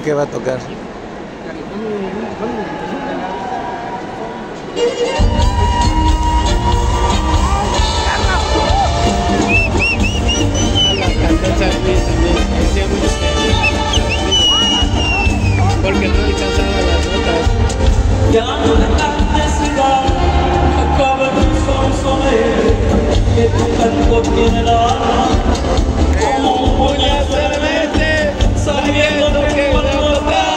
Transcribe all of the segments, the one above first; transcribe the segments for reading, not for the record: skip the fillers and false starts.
que va a tocar. Porque no alcanzaba las notas. Ya no le cantes igual, acaba de sonsoler, que tu canto tiene el alma como un puñal se le mete, sabiendo que va a tocar.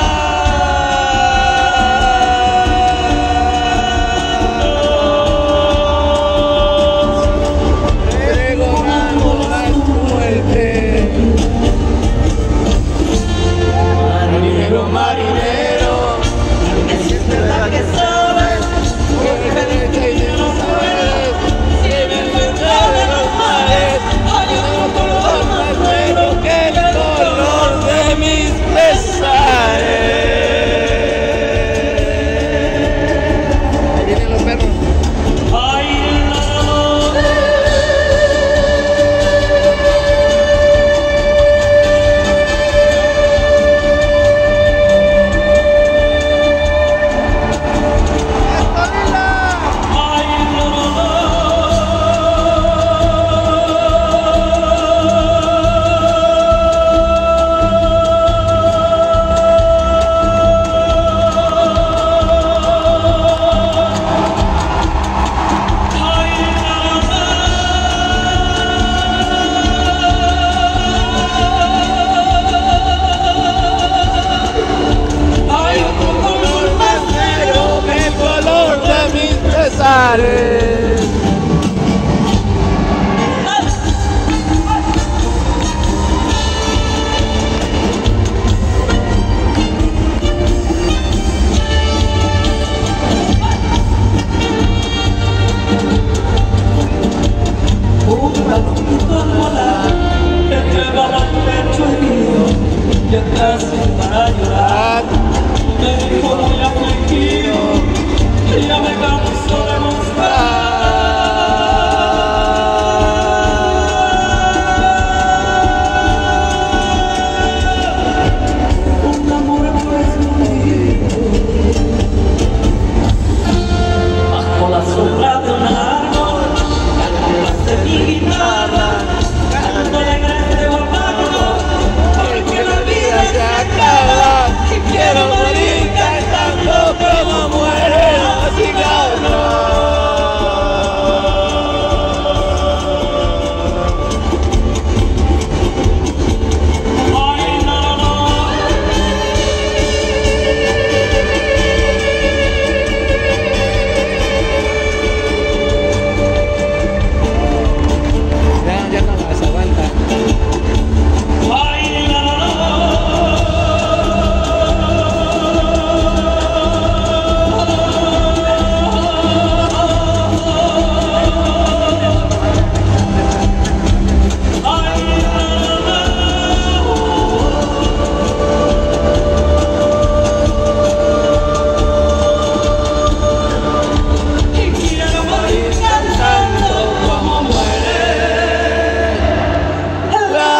Pregonando la muerte. Marinero, marinero, Que si es verdad que sabes, porque derecha y no sabes, si me enfrenté de los mares, ayúdame por los más negro que el color de mis pesares. Ahí vienen los perros. ay, no. Ya casi para llorar, me dijo muy afligido, que ya me canso de mostrar un amor escondido bajo la sombra de un árbol, cantaste mi guitarra, cantando alegre o amargo, porque la vida Se acaba y quiero morir cantando como mueren los cigarros. ay, no, no. Ya no las aguanta. Ay, no, no, no. Ay, no, no, no. Y quiero morir cantando como muere la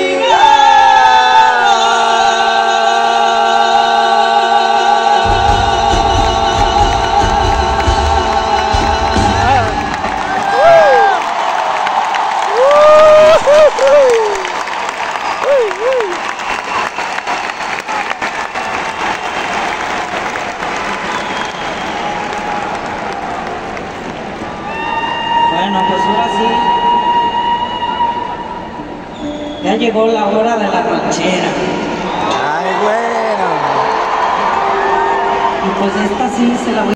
Bueno, pues ahora sí, ya llegó la hora de la ranchera. Ay, bueno. Y pues esta sí se la voy